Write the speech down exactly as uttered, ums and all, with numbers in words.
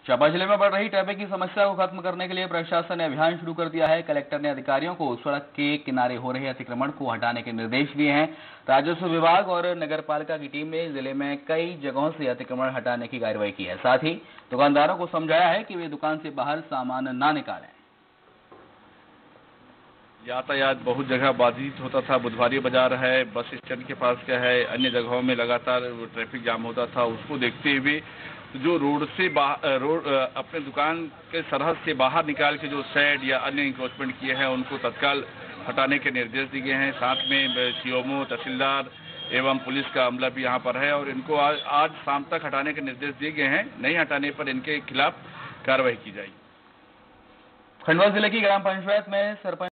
चांपा जिले में बढ़ रही ट्रैफिक की समस्या को खत्म करने के लिए प्रशासन ने अभियान शुरू कर दिया है। कलेक्टर ने अधिकारियों को सड़क के किनारे हो रहे अतिक्रमण को हटाने के निर्देश दिए हैं। राजस्व विभाग और नगरपालिका की टीम ने जिले में कई जगहों से अतिक्रमण हटाने की कार्रवाई की है। साथ ही दुकानदारों को समझाया है कि वे दुकान से बाहर सामान न निकालें। यातायात बहुत जगह बाधित होता था। बुधवारी बाजार है, बस स्टैंड के पास क्या है, अन्य जगहों में लगातार ट्रैफिक जाम होता था। उसको देखते हुए जो रोड से बाहर रोड अपने दुकान के सरहद से बाहर निकाल के जो शेड या अन्य इंक्रोचमेंट किए हैं उनको तत्काल हटाने के निर्देश दिए गए हैं। साथ में सीओमओ, तहसीलदार एवं पुलिस का अमला भी यहाँ पर है और इनको आज, आज शाम तक हटाने के निर्देश दिए गए हैं। नहीं हटाने पर इनके खिलाफ कार्रवाई की जाएगी। खंडवा जिले की ग्राम पंचायत में सरपंच